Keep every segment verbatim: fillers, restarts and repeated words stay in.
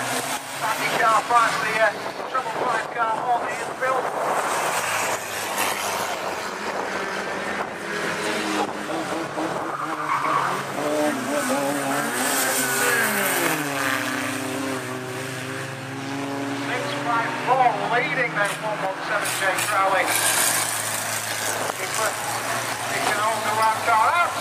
Sandy car finds the uh, treble five car on the infield. six five four leading then one one seven Jay Crowley. He can hold the right car out.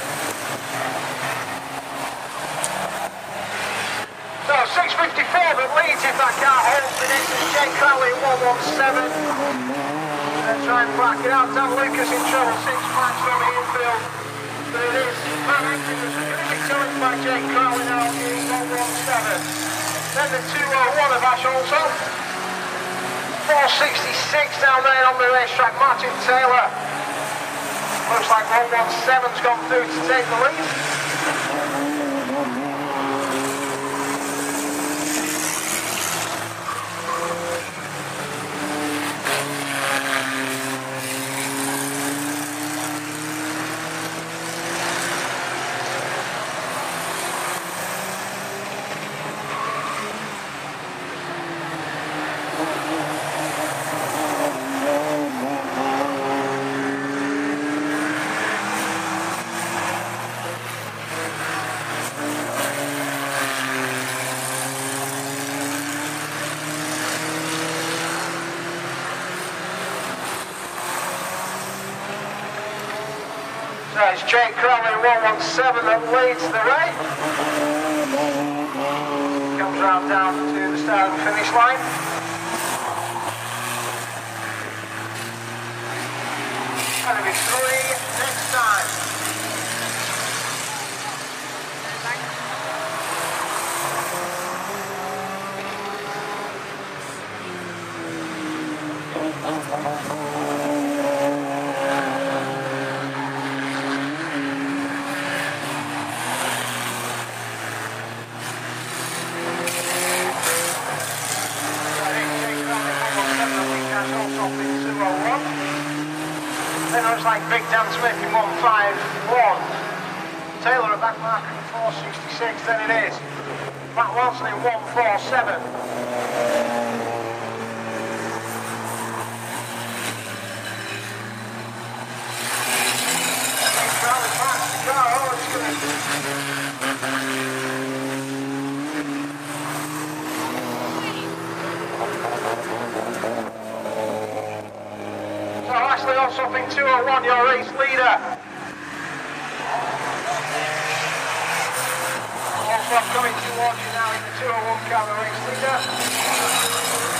So six fifty-four that leads if that car holds the next is Jay Crowley one one seven. Then try and back it out. Dan Lucas in trouble, six flags from the infield. But it is Van Andrews going to be challenged by Jay Crowley now in one one seven. Then the two oh one of Ash also. four sixty-six down there on the racetrack, Martin Taylor. Looks like one one seven's gone through to take the lead. So it's Jake Crowley one one seven that leads the way. Comes round down to the start and finish line. Going to be three next time. Then it looks like Big Dan Smith in one five one. Taylor at back marker in four sixty-six, then it is. Matt Wilson in one four seven. Crowley past the car, oh it's going So Ashley Allsop in two oh one, your race leader. Allsop coming towards you now in the two oh one car, the race leader.